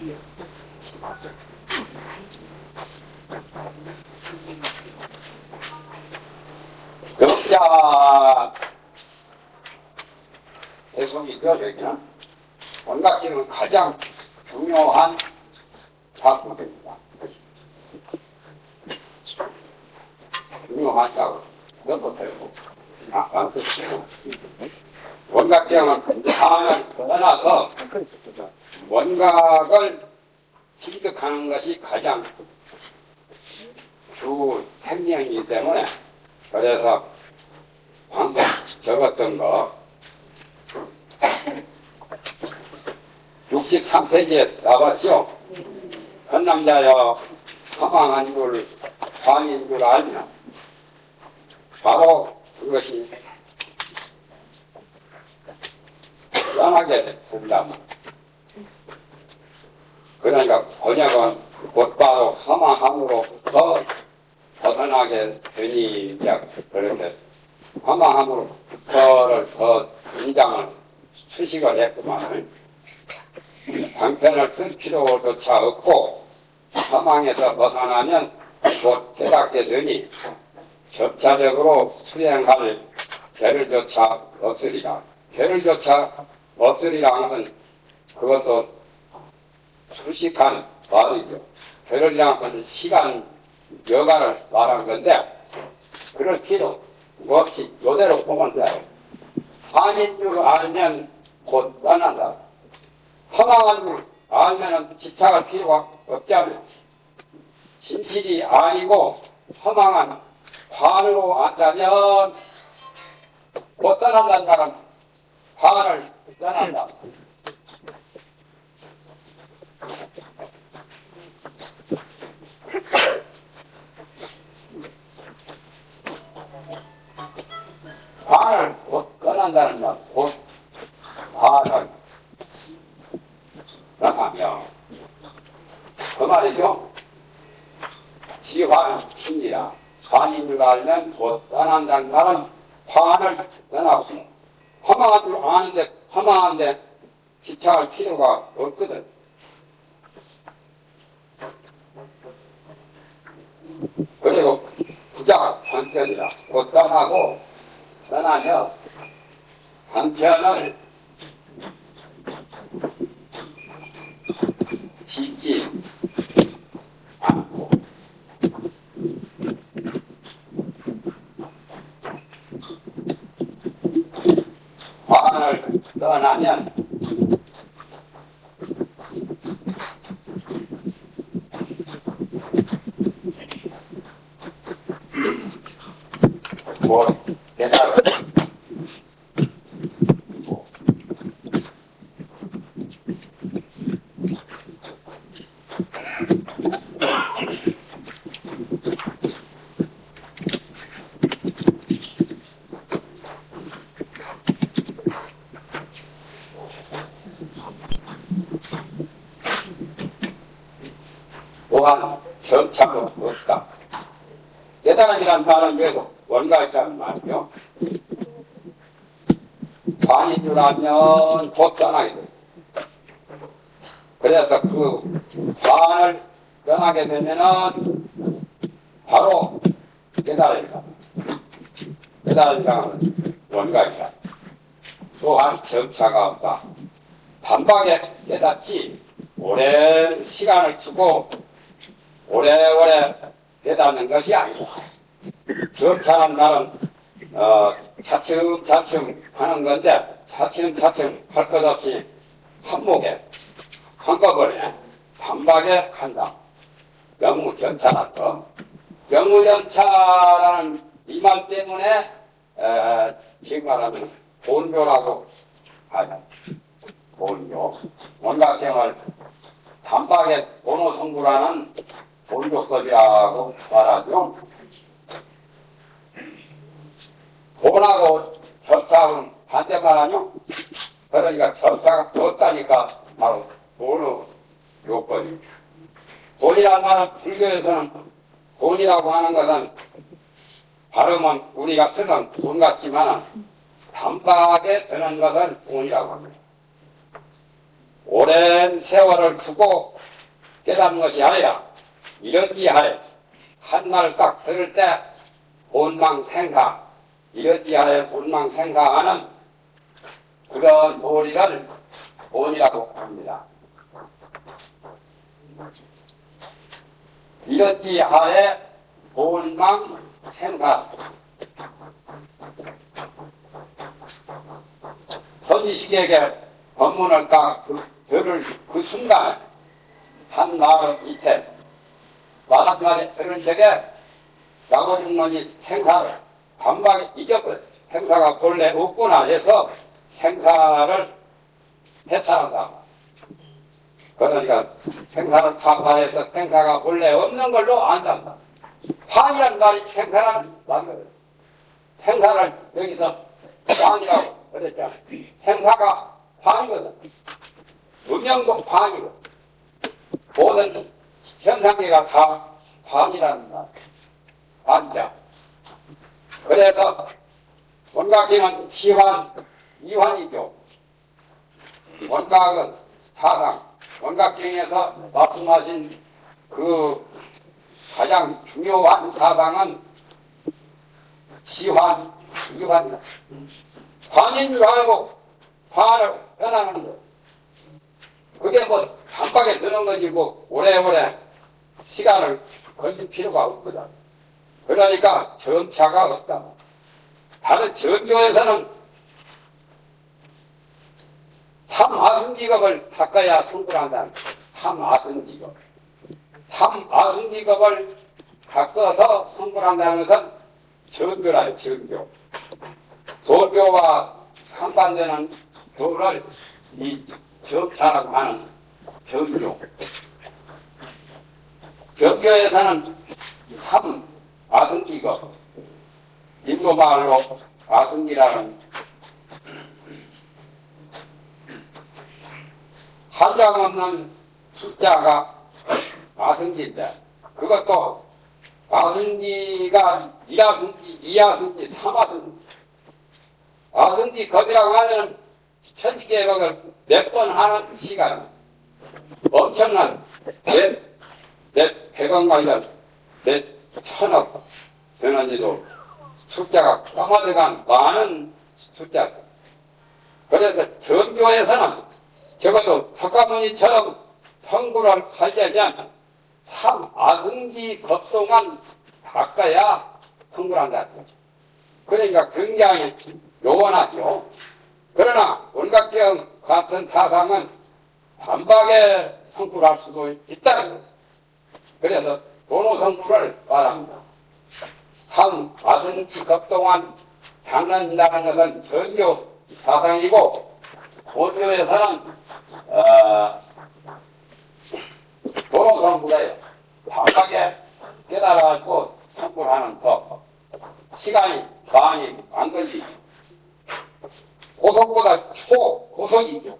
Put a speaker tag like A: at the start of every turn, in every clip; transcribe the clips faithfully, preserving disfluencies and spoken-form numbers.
A: 역자 대성이죠. 여기는 원각지는 가장 중요한 작품입니다. 중요하다고 그것도 되고 안 쓰시고 원각경은 하나를 떠나서 원각을 취득하는 것이 가장 주 생명이기 때문에 그래서 방금 적었던 거 육십삼 페이지에 나왔죠. 선남자여 사망한 줄 환인 줄 알면 바로 그것이 떠나게 된다. 그러니까 번역은 곧바로 사망함으로부터 벗어나게 되니 그런데 사망함으로부터를 더 문장을 수식을 했구만. 방편을 쓸 필요조차 없고 사망에서 벗어나면 곧 깨닫게 되니 점차적으로 수행할 계를조차 없으리라. 계를조차 없으리라는 건 그것도 수식한 말이죠. 계를이라는 건 시간 여가를 말한 건데 그럴 필요 없이 이대로 보면 돼. 환인 줄 알면 곧 떠난다. 허망한 줄 알면 집착할 필요가 없잖아요. 진실이 아니고 허망한 환으로 안다면 못 떠난다는 사람 환을 떠난다. 환을 못 떠난다는 말, 곧 환을 떠나며 그 말이죠. 지환 친이라 환인 줄 알면 곧 떠난다는 말은 환을 떠나고 허망한 줄 아는데 허망한데 집착할 필요가 없거든. 그리고 부작 한편이라 곧 떠나고 떠나며 한편을 짓지 않고 환을 떠나면 뭐 깨달아 또한 점차가 없다. 깨달음이란 말은 왜도 원각이라는 말이죠. 환인 줄 알면 곧 떠나게 돼. 그래서 그 환을 떠나게 되면은 바로 깨달음이다. 깨달음이라는 원각이다. 또한 점차가 없다. 단박에 깨닫지 오랜 시간을 두고 오래오래 깨닫는 것이 아니고 점차는 말은 어, 차츰차츰 하는 건데 차츰차츰 할 것 없이 한목에 한꺼번에 단박에 한다. 영무전차라고. 영무전차라는 이 말 때문에 에, 지금 말하면 본교라고 하죠. 본교. 원각경을 단박에 본호성부라는 본교법이라고 말하죠. 본하고 절차는 반대말 아니요? 그러니까 절차가 없다니까 바로 본의 요법이. 본이라는 말은 불교에서는 본이라고 하는 것은 발음은 우리가 쓰는 본 같지만 단박에 되는 것을 본이라고 합니다. 오랜 세월을 두고 깨닫는 것이 아니라 이런지하에 한말 딱 들을 때 본망생사, 이런지하에 본망생사하는 그런 도리를 본이라고 합니다. 이런지하에 본망생사, 선지식에게 법문을 딱 들을 그 순간에 한 마음 이태 마지막에 들은 적에 야고증론이 생사를 단박에 이겨버렸어요. 생사가 본래 없구나 해서 생사를 해탈한다. 그러니까 생사를 타파해서 생사가 본래 없는 걸로 안단다. 환이란 말이 생사라는 말이거든. 생사를 여기서 환이라고 그랬잖아. 생사가 환이거든. 문명도 환이거든. 모든 현상계가 다 환이라는 말. 환자. 그래서 원각경은 지환, 이환이죠. 원각은 사상, 원각경에서 말씀하신 그 가장 중요한 사상은 지환, 이환이다. 환인 줄 알고 환을 변하는 거. 그게 뭐 단박에 드는 거지 뭐 오래오래 시간을 걸릴 필요가 없거든. 그러니까 점차가 없다. 다른 전교에서는 삼아승기급을 바꿔야 성불한다는 거예요. 삼아승기급. 삼아승기급을 바꿔서 성불한다는 것은 전교라요, 전교. 도교와 상반되는 교를 이 점차라고 하는 전교. 전교에서는 삼 아승기급, 인도말로 아승기라는 한장 없는 숫자가 아승기인데 그것도 아승기가 이아승기, 이아승기, 삼아승기. 아승기급이라고 하면 천지개박을 몇 번 하는 시간 엄청난 몇, 몇 백억 관련 몇 천억 되는지도 숫자가 까마득한 많은 숫자. 그래서 전교에서는 적어도 석가모니처럼 성불을 하려면 삼아승기 급 동안 바꿔야 성불한다. 그러니까 굉장히 요원하죠. 그러나 원각경 같은 사상은 단박에 성불할 수도 있다. 그래서 도노성불을 말합니다. 삼아승기 급 동안 당는다는 것은 전교 사상이고 도교에서는 어, 도노성불에 단박에 깨달아갖고 성불하는 법. 시간이 많이 안 걸리죠. 고속보다 초고속이죠.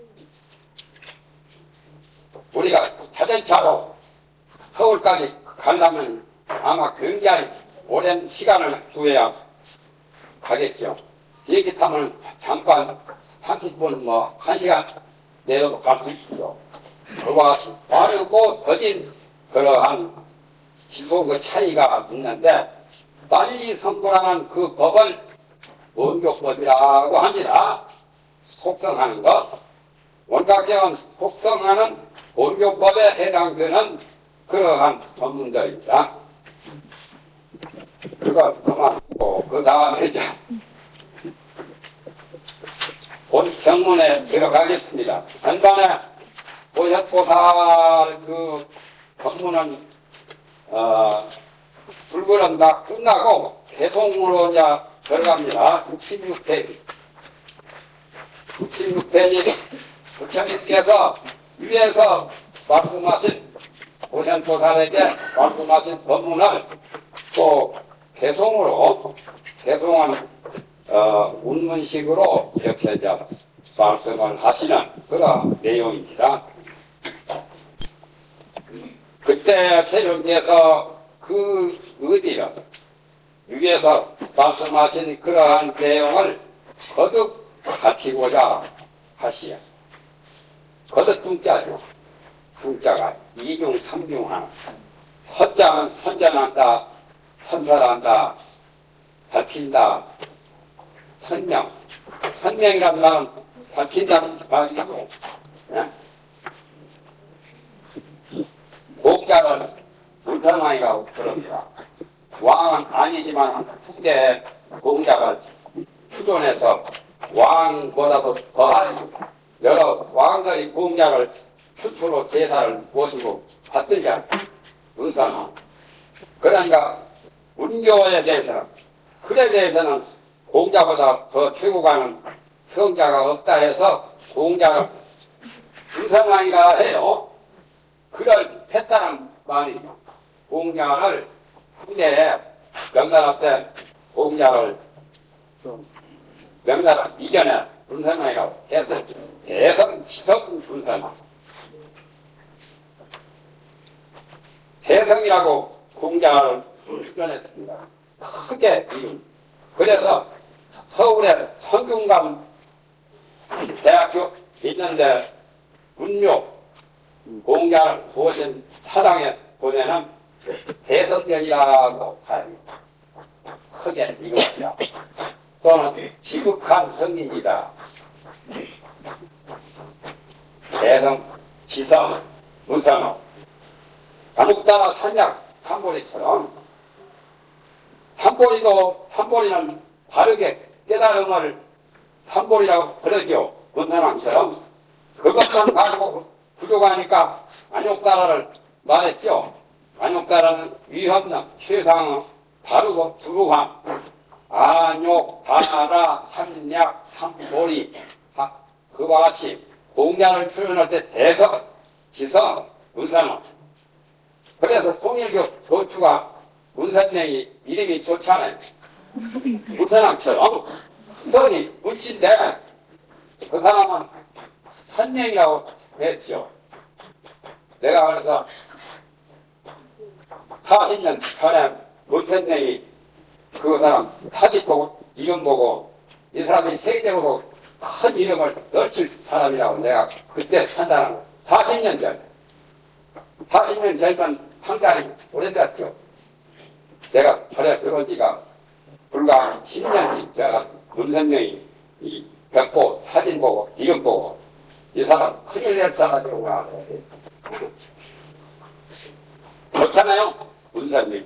A: 우리가 자전차로 서울까지 가려면 아마 굉장히 오랜 시간을 두어야 가겠죠. 비행기 타면 잠깐 삼십 분 뭐 한 시간 내려도 갈 수 있죠. 그와 같이 빠르고 더딘 그러한 지속의 차이가 있는데 빨리 성불하는 그 법을 원교법이라고 합니다. 속성하는 것. 원각경은 속성하는 원교법에 해당되는 그러한 법문들입니다. 그거 그만하고 그 다음에 이제 본 경문에 들어가겠습니다. 전반에 보셨보살 그 법문은 어, 불교는 다 끝나고 개송으로 이제 들어갑니다. 육십육 페이지. 육십육 페이지 부처님께서 위에서 말씀하신 보현보살에게 말씀하신 법문을 또 개송으로 개송한 어, 운문식으로 이렇게 이제 말씀을 하시는 그런 내용입니다. 그때 세종께서 그 의미를 위에서 말씀하신 그러한 내용을 거듭 밝히고자 하시었습니다. 거듭 중자죠. 중자가 이중 삼중 하나. 선자는 선전한다, 선설한다, 밝힌다, 천명. 천명이란 말은 밝힌다는 말이고, 예? 공자를 불편하니까 그럽니다. 왕은 아니지만 후대 공자가 추존해서 왕보다도 더한 여러 왕들이 공자를 추초로 제사를 모시고 받들자. 은사는. 그러니까 운교에 대해서는, 글에 대해서는 공자보다 더 최고가는 성자가 없다 해서 공자를 은사만이라 해요. 글을 했다는 말이죠. 공자를 후대에 명나라 때 공자를 명나라 이전에 은사만이라고 해서 대성 지성 은사만. 대성이라고 공자를 출연했습니다. 크게 이름. 그래서 서울에 성균관 대학교 있는데 문묘 공자를 보신 사당에 보내는 대성전이라고 합니다. 크게 이겁니다. 또는 지극한 성인이다. 대성, 지성, 문상호. 간혹따라 산약, 산보리처럼 산보리도 산보리는 바르게 깨달음을 산보리라고 그러죠. 문상왕처럼 그것만 가지고 부족하니까 안욕다라를 말했죠. 안욕다라는 위험나 최상 바르고 두루함 안욕, 다라, 삼약, 삼보리 그와 같이 공자를 출연할 때 대성, 지성, 문상호. 그래서 통일교 교주가 문선명이 이름이 좋잖아요. 문선왕처럼 선이 문신데 그 사람은 선명이라고 했죠. 내가 그래서 사십 년 전에 문선명이 그 사람 사진 보고 이름 보고 이 사람이 세계적으로 큰 이름을 넓힐 사람이라고 내가 그때 판단한 거예요. 사십 년 전에. 사십 년 전이면 상당히 오래됐죠. 내가 절에 들어온 지가 불과 십 년씩 제가 문선명이 이 벽보 사진 보고 이름 보고 이 사람 큰일 낼 사람이라고 하는데 좋잖아요. 문선명이.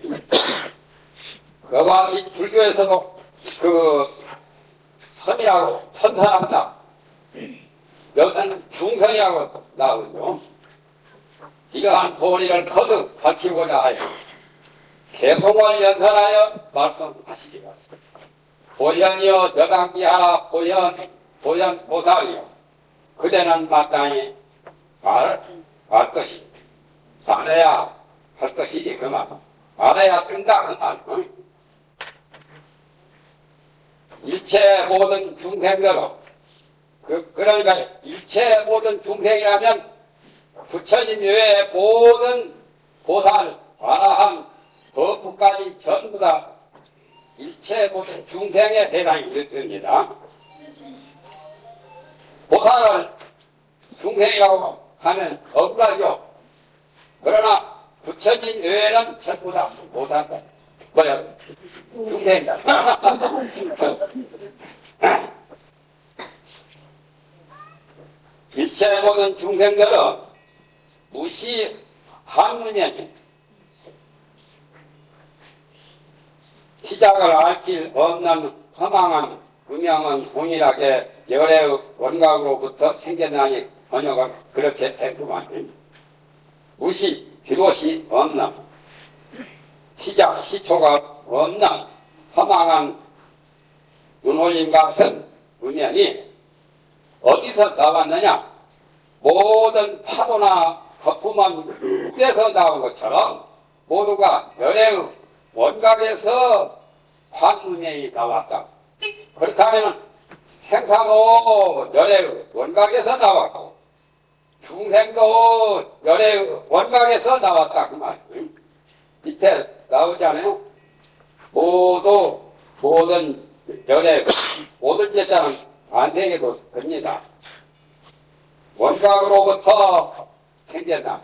A: 그와 같이 불교에서도 그 선이라고 천사한다. 여기서는 중선이라고 나오죠. 이러한 도리를 거듭 밝히고자 하여 개송을 연설하여 말씀하시기 바랍니다. 보현이여 여당기하라. 보현, 보현 보살이여 그대는 마땅히 말, 말 것이 말해야 할 것이지 그만. 말해야 된다 그 말. 응? 일체 모든 중생들로 그, 그러니까 일체 모든 중생이라면 부처님 외에 모든 보살, 아라함, 법부까지 전부 다 일체 모든 중생의 해당이 됩니다. 보살을 중생이라고 하면 억울하죠. 그러나 부처님 외에는 전부 다 보살까지 뭐야? 중생이다. 일체 모든 중생들은 무시한문에 시작을 알 길 없는 허망한 음양은 동일하게 열의 원각으로부터 생겨나니 번역을 그렇게 했구만. 무시, 비롯이 없는 시작, 시초가 없는 허망한 눈홀림 같은 음양이 어디서 나왔느냐? 모든 파도나 거품은 물에서 나온 것처럼 모두가 열의 원각에서 환문에 나왔다. 그렇다면 생사도 열의 원각에서 나왔고 중생도 열의 원각에서 나왔다 그 말. 밑에 나오잖아요. 모두 모든 열의 모든 제자는 안생에도 됩니다. 원각으로부터 생겼나.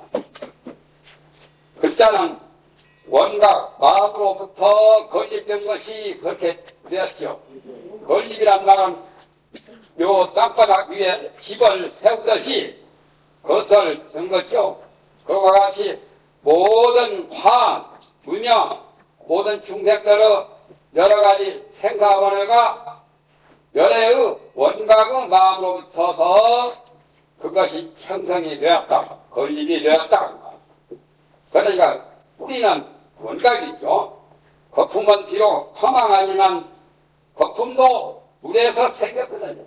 A: 글자는 원각, 마음으로부터 건립된 것이 그렇게 되었죠. 건립이란 말은 요 땅바닥 위에 집을 세우듯이 그것을 된 거죠. 그와 같이 모든 화, 문명, 모든 중생들의 여러 가지 생사원회가 열애의 원각의 마음으로부터서 그것이 형성이 되었다. 건립이 되었다. 그러니까 우리는 원각이죠. 거품은 비록 허망하지만 거품도 물에서 생겼거든요.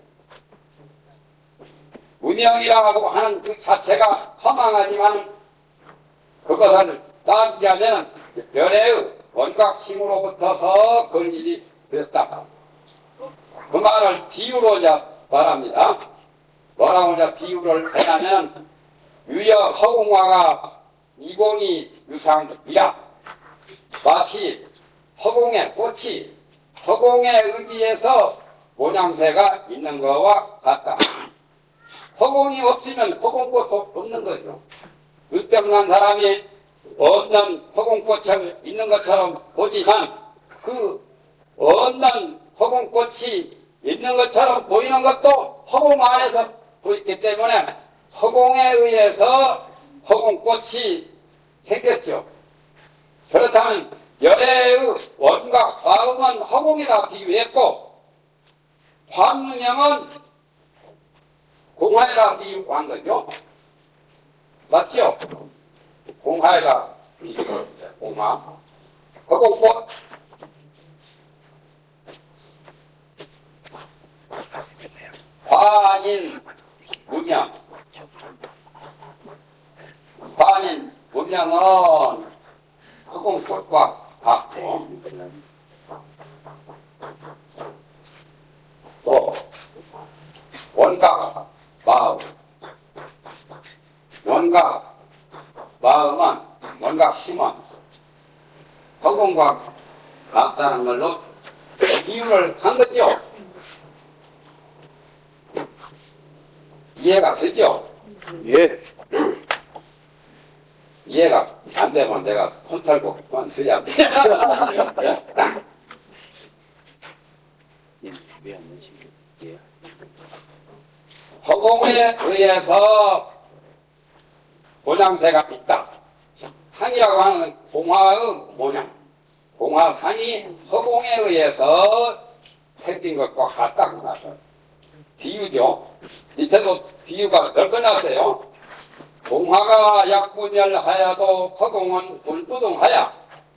A: 문명이라고 하는 그 자체가 허망하지만 그것을 따지게 하면 열애의 원각심으로부터서 건립이 되었다. 그 말을 비유로 말합니다. 뭐라고 이제 비유를 하냐면 유여 허공화가 이공이 유상이라. 마치 허공의 꽃이 허공에 의지해서 모양새가 있는 것과 같다. 허공이 없으면 허공꽃도 없는 거죠. 물병난 사람이 없는 허공꽃을 있는 것처럼 보지만 그 없는 허공꽃이 있는 것처럼 보이는 것도 허공 안에서 보이기 때문에 허공에 의해서 허공꽃이 생겼죠. 그렇다면 열애의 원각 화음은 허공이라 비유했고 화문명은 공화에다 비유한 거죠. 맞죠? 공화에다 비유한 공화. 허공꽃. 화인 문명. 화인 문명은 허공꽃과 같고 또 원각 마음. 원각 마음은 원각 심은 허공과 같다는 걸로 비유를 한 거죠. 이해가 되죠?
B: 예.
A: 이해가 안 되면 내가 손 털고 그만두야 돼. 허공에 의해서 모양새가 있다. 항이라고 하는 공화의 모양. 공화상이 허공에 의해서 생긴 것과 같다. 비유죠. 이때도 비유가 넓어놨어요. 공화가 약분열하여도 허공은 불부동하여.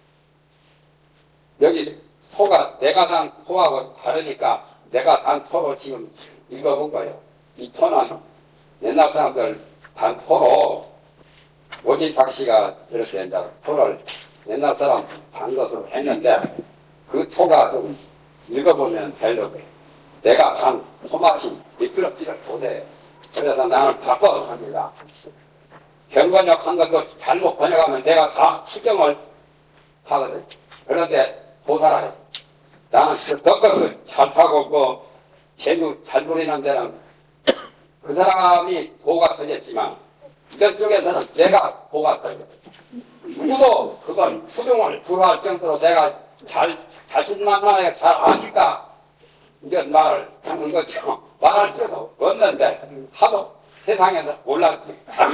A: 여기 토가 내가 산 토하고 다르니까 내가 산 토로 지금 읽어본 거예요. 이 토는 옛날 사람들 단 토로 오지탁씨가 이렇게 이제 토를 옛날 사람 단 것으로 했는데 그 토가 좀 읽어보면 별로 내가 단 토마치 미끄럽지를 못해요. 그래서 나는 바꿔서 합니다. 경번역 한 것도 잘못 번역하면 내가 다 수정을 하거든. 그런데 보살아요. 나는 덕것을 잘 타고 그 재주 잘 부리는 데는 그 사람이 도가 터졌지만 이런 쪽에서는 내가 도가 터져. 누구도 그건 수정을 불허할 정도로 내가 잘 자신만만하게 잘 아니까 이런 말을 하는 거죠. 말할 수도 없는데 하도 세상에서 몰랐지.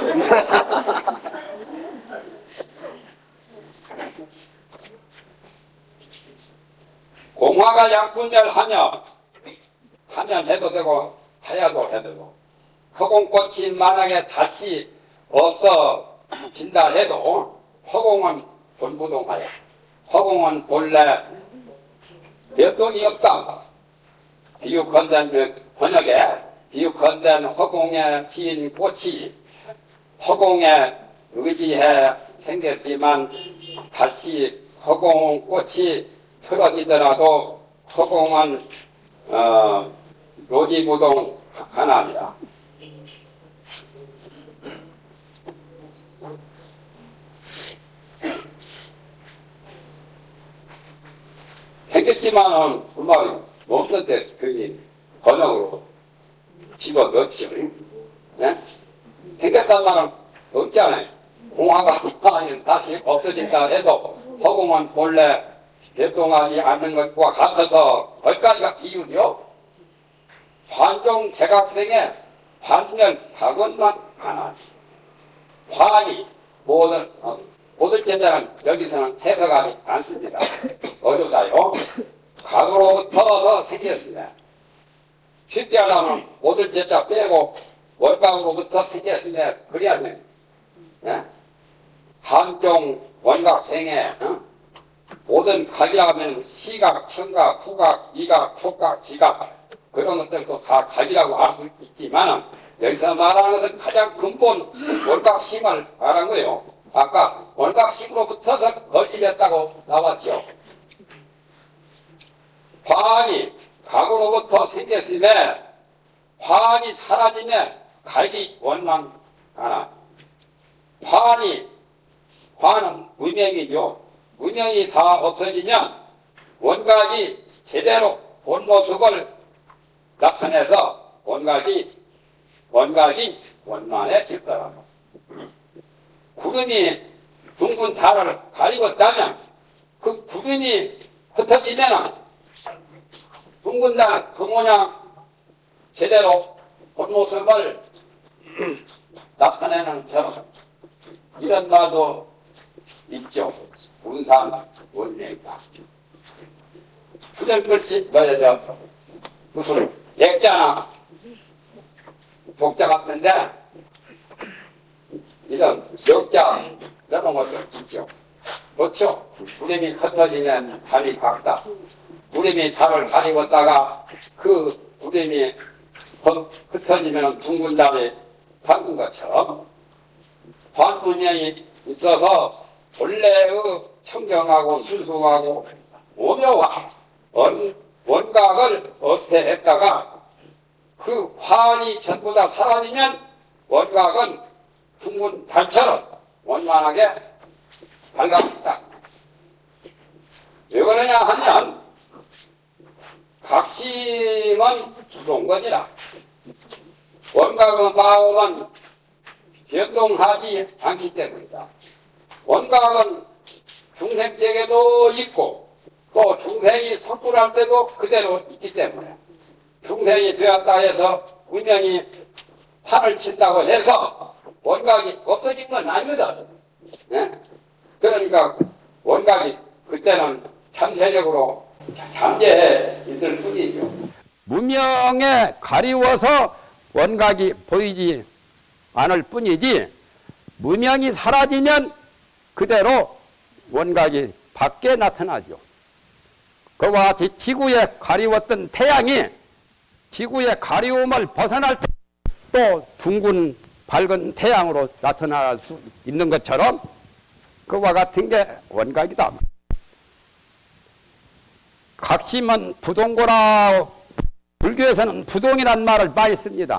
A: 공화가 약분열하며 하면 해도 되고 하야도 해도 되고 허공꽃이 만약에 다시 없어진다 해도 허공은 불부동하여 허공은 본래 몇동이 없다. 비유컨대 그 번역에 비유컨대 허공에 피인 꽃이 허공에 의지해 생겼지만 다시 허공 꽃이 틀어지더라도 허공은 어, 로지부동 하나입니다. 생겼지만은 그 말이 없는데 괜히 번역으로 집어넣죠. 네? 생겼단 말은 없잖아요. 공화가 아니 다시 없어진다 해도 허공은 본래 개통하지 않는 것과 같아서 거기까지가 기준이요. 관종 재각생의 관면 각원만 하나. 관이 모든 어, 모든 제자는 여기서는 해석하지 않습니다. 어조사요. 각으로부터서 생겼습니다. 쉽게 하려면 모든 제자 빼고 원각으로부터 생겼습니다. 그래야 돼요. 예? 한종 원각생의 어? 모든 각이라고 하면 시각, 청각, 후각, 미각, 촉각, 지각 그런 것들도 다 각이라고 할 수 있지만 여기서 말하는 것은 가장 근본 원각심을 말한 거예요. 아까 원각심으로부터서 건립했다고 나왔죠. 관이 각으로부터 생겼음에 관이 사라지면 각이 원망하나. 관이 관은 무명이죠. 무명이 다 없어지면 원각이 제대로 본 모습을 나타내서 원각이 원각이 원만해질 거라고. 구름이 둥근 달을 가리웠다면 그 구름이 흩어지면 둥근 달 그 모양 제대로 본 모습을 나타내는 저런 이런 말도 있죠. 운산 원리다. 후절글씨 뭐야죠? 무슨 액자나 복자 같은데 이런 역자 저런 것도 있죠. 그렇죠? 구름이 흩어지면 달이 밝다. 구름이 달을 가리웠다가 그 구름이 흩어지면 둥근 달이 밝은 것처럼 관문명이 있어서 본래의 청정하고 순수하고 오묘한 원, 원각을 어폐했다가 그 관이 전부 다 사라지면 원각은 둥근 달처럼 원만하게 밝아진다. 왜 그러냐 하면 각심은 부동건이라 원각의 마음은 변동하지 않기 때문이다. 원각은 중생적에도 있고 또 중생이 석굴할 때도 그대로 있기 때문에 중생이 되었다 해서 운명이 판을 친다고 해서 원각이 없어진 건 아니거든. 네? 그러니까 원각이 그때는 참세적으로 잠재해 있을 뿐이죠.
B: 무명에 가리워서 원각이 보이지 않을 뿐이지 무명이 사라지면 그대로 원각이 밖에 나타나죠. 그와 같이 지구에 가리웠던 태양이 지구의 가리움을 벗어날 때 또 둥근 밝은 태양으로 나타날 수 있는 것처럼 그와 같은 게 원각이다. 각심은 부동고라. 불교에서는 부동이란 말을 많이 씁니다.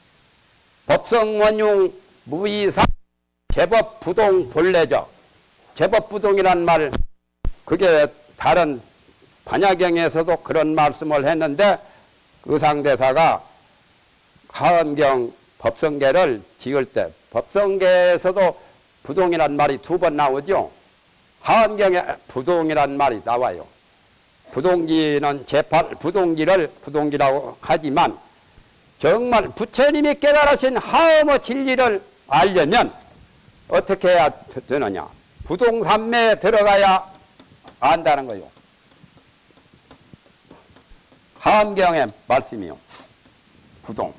B: 법성원용 무이사 제법 부동 본래적. 제법 부동이란 말, 그게 다른 반야경에서도 그런 말씀을 했는데 의상대사가 하은경 법성계를 지을 때 법성계에서도 부동이란 말이 두 번 나오죠. 하은경에 부동이란 말이 나와요. 부동기는 제팔 부동기를 부동기라고 하지만 정말 부처님이 깨달으신 하음의 진리를 알려면 어떻게 해야 되느냐. 부동삼매에 들어가야 안다는 거요. 하음경의 말씀이요. 부동.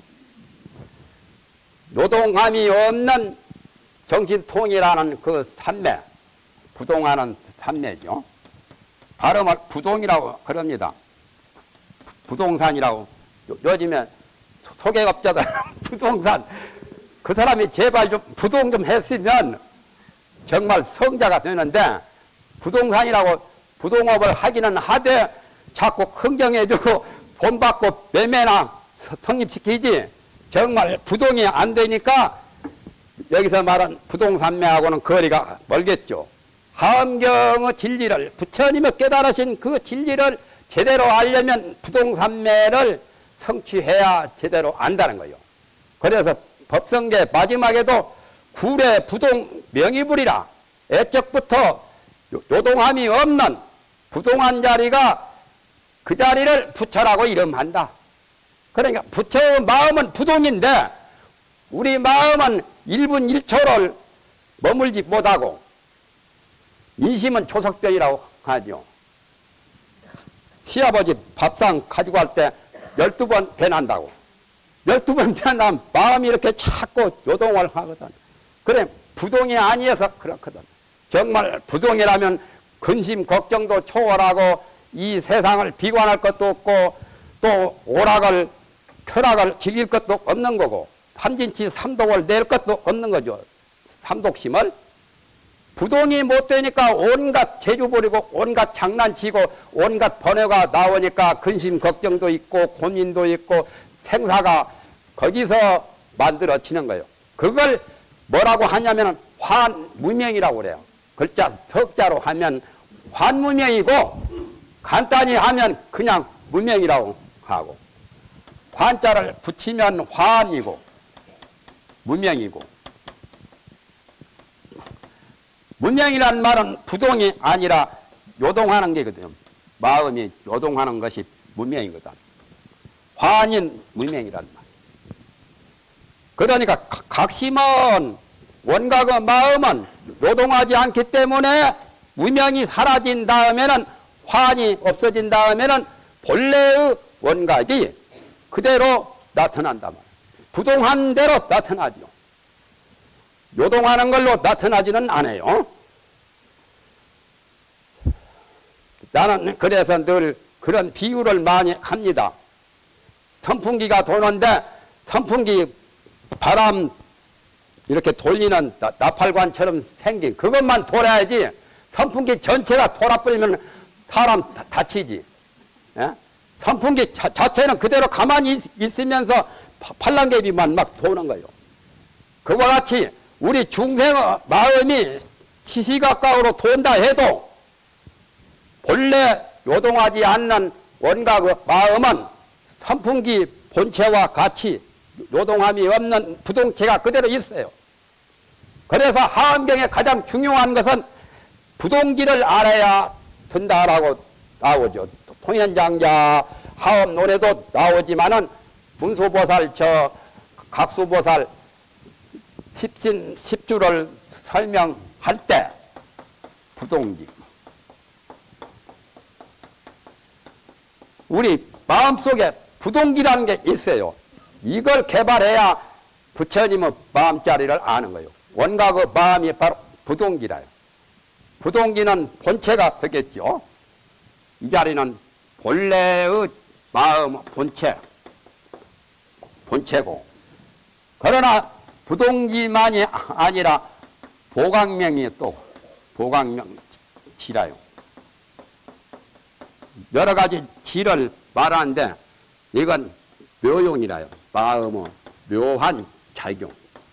B: 노동함이 없는 정신통이라는 그 삼매, 부동하는 삼매죠. 발음을 부동이라고 그럽니다. 부동산이라고. 요즘에 소개업자들 부동산, 그 사람이 제발 좀 부동 좀 했으면 정말 성자가 되는데 부동산이라고 부동업을 하기는 하되 자꾸 흥정해주고 돈 받고 매매나 성립시키지 정말 부동이 안 되니까 여기서 말한 부동산매하고는 거리가 멀겠죠. 하음경의 진리를 부처님이 깨달으신 그 진리를 제대로 알려면 부동산매를 성취해야 제대로 안다는 거예요. 그래서 법성계 마지막에도 구례 부동 명의불이라 애적부터 요동함이 없는 부동한 자리가 그 자리를 부처라고 이름한다. 그러니까 부처의 마음은 부동인데 우리 마음은 일 분 일 초를 머물지 못하고 인심은 초석변이라고 하죠. 시아버지 밥상 가지고 갈 때 열두 번 변한다고. 열두 번 변하면 마음이 이렇게 자꾸 요동을 하거든. 그래, 부동이 아니어서 그렇거든. 정말 부동이라면 근심, 걱정도 초월하고 이 세상을 비관할 것도 없고 또 오락을, 쾌락을 즐길 것도 없는 거고 삼진치 삼독을 낼 것도 없는 거죠. 삼독심을. 부동이 못 되니까 온갖 재주 부리고 온갖 장난치고 온갖 번뇌가 나오니까 근심 걱정도 있고 고민도 있고 생사가 거기서 만들어지는 거예요. 그걸 뭐라고 하냐면 환무명이라고 그래요. 글자 석자로 하면 환무명이고 간단히 하면 그냥 무명이라고 하고 환자를 붙이면 환이고 무명이고 무명이란 말은 부동이 아니라 요동하는 게거든요. 마음이 요동하는 것이 무명이거든. 환인 무명이란 말. 그러니까 각심은 원각의 마음은 요동하지 않기 때문에 무명이 사라진 다음에는 환이 없어진 다음에는 본래의 원각이 그대로 나타난단 말이에요. 부동한 대로 나타나죠. 요동하는 걸로 나타나지는 않아요. 나는 그래서 늘 그런 비유를 많이 합니다. 선풍기가 도는데 선풍기 바람 이렇게 돌리는 나팔관처럼 생긴 그것만 돌아야지 선풍기 전체가 돌아버리면 사람 다치지. 예? 선풍기 자, 자체는 그대로 가만히 있, 있으면서 팔랑개비만 막 도는 거예요. 그와 같이 우리 중생의 마음이 시시각각으로 돈다 해도 본래 요동하지 않는 원각의 마음은 선풍기 본체와 같이 요동함이 없는 부동체가 그대로 있어요. 그래서 하엄경에 가장 중요한 것은 부동기를 알아야 된다라고 나오죠. 통현장자 하엄론에도 나오지만은 문수보살 저 각수보살 십신 십주를 설명할 때 부동기 우리 마음속에 부동기라는 게 있어요. 이걸 개발해야 부처님의 마음자리를 아는 거예요. 원각의 마음이 바로 부동기라요. 부동기는 본체가 되겠죠. 이 자리는 본래의 마음 본체, 본체고. 그러나 부동기만이 아니라 보강명이 또 보강명지라요. 여러 가지 지를 말하는데 이건 묘용이라요. 마음의 묘한 작용.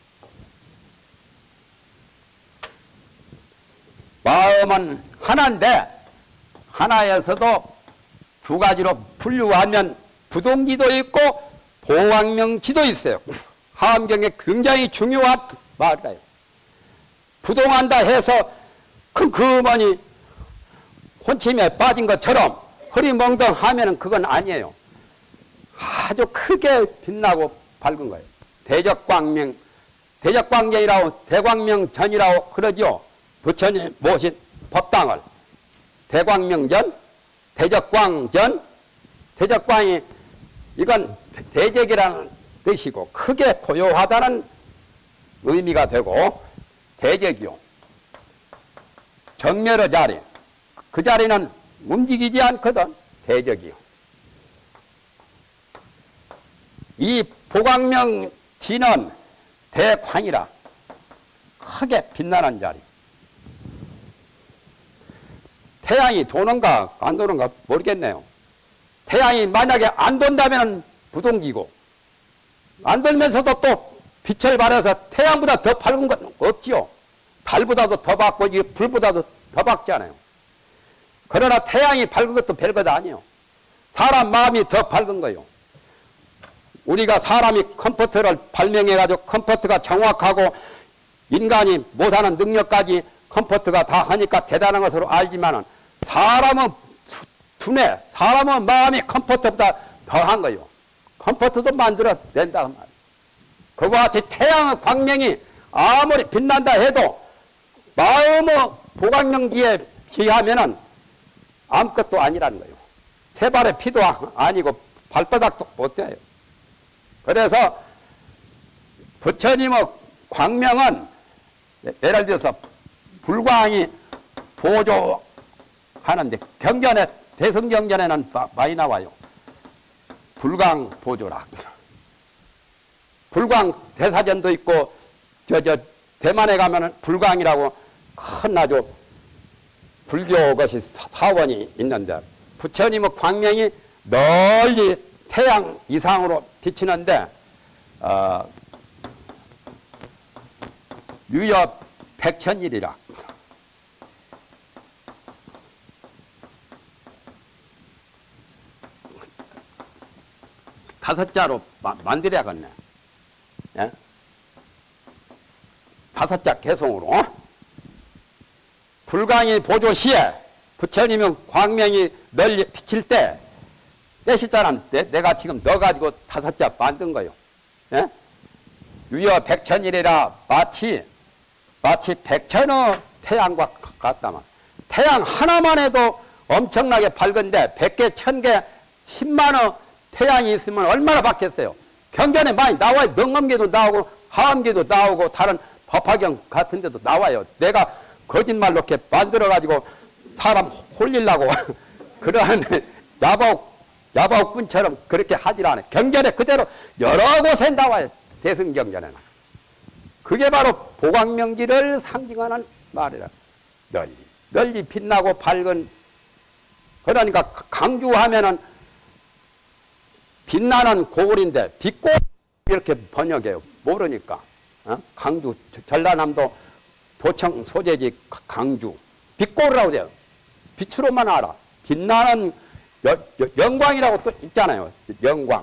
B: 마음은 하나인데 하나에서도 두 가지로 분류하면 부동기도 있고 보강명지도 있어요. 하엄경에 굉장히 중요한 말이에요. 부동한다 해서 큼큼하니 혼침에 빠진 것처럼 흐리멍덩하면 그건 아니에요. 아주 크게 빛나고 밝은 거예요. 대적광명, 대적광경이라고 대광명전이라고 그러죠. 부처님 모신 법당을 대광명전, 대적광전, 대적광이 이건 대적이라는 뜻이고 크게 고요하다는 의미가 되고 대적이요. 정멸의 자리, 그 자리는 움직이지 않거든. 대적이요. 이 보광명지는 대광이라 크게 빛나는 자리. 태양이 도는가 안 도는가 모르겠네요. 태양이 만약에 안 돈다면 부동기고 안 돌면서도 또 빛을 발해서 태양보다 더 밝은 건 없지요. 달보다도 더 밝고 이게 불보다도 더 밝잖아요. 그러나 태양이 밝은 것도 별것 아니에요. 사람 마음이 더 밝은 거예요. 우리가 사람이 컴퓨터를 발명해가지고 컴퓨터가 정확하고 인간이 못하는 능력까지 컴퓨터가 다 하니까 대단한 것으로 알지만은 사람은 두뇌, 사람은 마음이 컴퓨터보다 더한 거요. 컴퓨터도 만들어 낸다 그 말이에요. 그와 같이 태양의 광명이 아무리 빛난다 해도 마음의 보광명기에 비하면은 아무것도 아니라는 거예요. 세 발의 피도 아니고 발바닥도 못 돼요. 그래서 부처님의 광명은 예를 들어서 불광이 보조하는데 경전에 대성경전에는 많이 나와요. 불광 보조라. 불광 대사전도 있고 저 저 대만에 가면은 불광이라고 큰 아주 불교 것이 사원이 있는데 부처님의 광명이 널리 태양 이상으로 비치는데 어, 유여 백천일이라. 다섯 자로 마, 만들어야겠네. 예? 다섯 자 개송으로. 어? 불광이 보조시에 부처님의 광명이 널리 비칠 때 내 시자는 내가 지금 넣어가지고 다섯 자 만든 거요. 예? 유여 백천일이라 마치 마치 백천의 태양과 같다만 태양 하나만 해도 엄청나게 밝은데 백 개, 천 개, 십만의 태양이 있으면 얼마나 밝겠어요. 경전에 많이 나와요. 능엄기도 나오고 하엄기도 나오고 다른 법화경 같은 데도 나와요. 내가 거짓말 이렇게 만들어가지고 사람 홀리려고 그러한 야바옥, 야바옥군처럼 그렇게 하질 않아요. 경전에 그대로 여러 곳에 나와요. 대승경전에는. 그게 바로 보광명지를 상징하는 말이라. 널리, 널리 빛나고 밝은, 그러니까 강주하면은 빛나는 고을인데 빛고 이렇게 번역해요. 모르니까. 어? 강주, 전라남도 도청 소재지 강주. 빛고라고 돼요. 빛으로만 알아. 빛나는 여, 여, 영광이라고 또 있잖아요. 영광.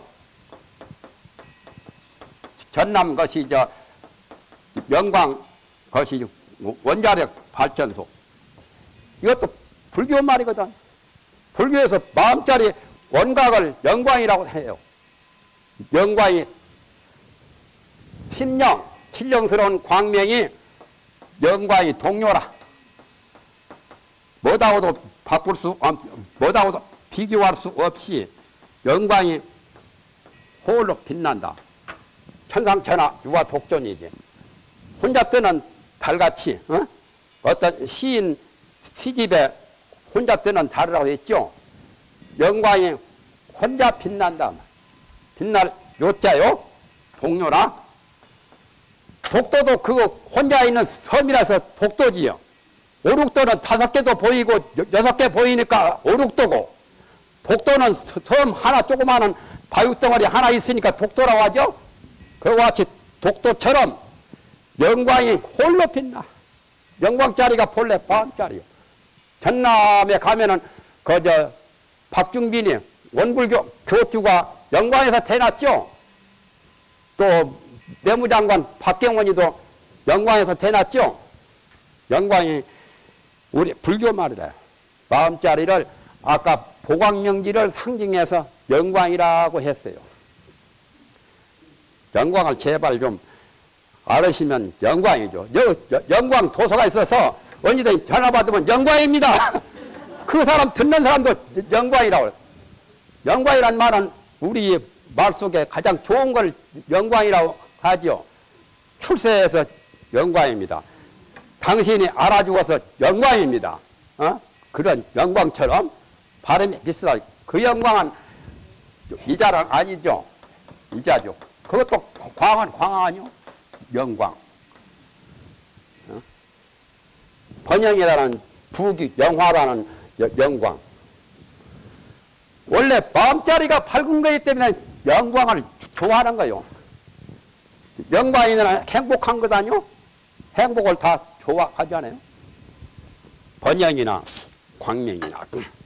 B: 전남 것이 저 영광 것이 원자력 발전소. 이것도 불교 말이거든. 불교에서 마음자리 원각을 영광이라고 해요. 영광이 신령, 신령스러운 광명이 영광이 동료라. 뭐다고도 바꿀 수 없, 뭐다고도 비교할 수 없이 영광이 홀로 빛난다. 천상천하 유화 독존이지. 혼자 뜨는 달같이 어? 어떤 시인 시집에 혼자 뜨는 달이라고 했죠. 영광이 혼자 빛난다. 빛날 요자요. 동료라. 독도도 그거 혼자 있는 섬이라서 독도지요. 오륙도는 다섯 개도 보이고 여섯 개 보이니까 오륙도고, 독도는 섬 하나 조그마한 바위덩어리 하나 있으니까 독도라고 하죠. 그와 같이 독도처럼 영광이 홀로 빛나. 영광짜리가 본래 마음짜리요. 전남에 가면은 그저 박중빈이 원불교 교주가 영광에서 태어났죠. 또 내무장관 박경원이도 영광에서 태어났죠. 영광이 우리 불교 말이래요. 마음자리를 아까 보광명지를 상징해서 영광이라고 했어요. 영광을 제발 좀 알으시면 영광이죠. 여, 여, 영광 도서가 있어서 언제든 전화 받으면 영광입니다. 그 사람 듣는 사람도 영광이라고 해요. 영광이란 말은 우리 말 속에 가장 좋은 걸 영광이라고 하지요. 출세해서 영광입니다. 당신이 알아주어서 영광입니다. 어? 그런 영광처럼 발음이 비슷하다. 그 영광은 이자는 아니죠. 이자죠. 그것도 광은 광 아니요. 영광. 어? 번영이라는 부귀, 영화라는 영광. 원래 마음자리가 밝은 거기 때문에 영광을 좋아하는 거요. 영광이면 행복한 것 아니요? 행복을 다 좋아하잖아요. 번영이나 광명이나.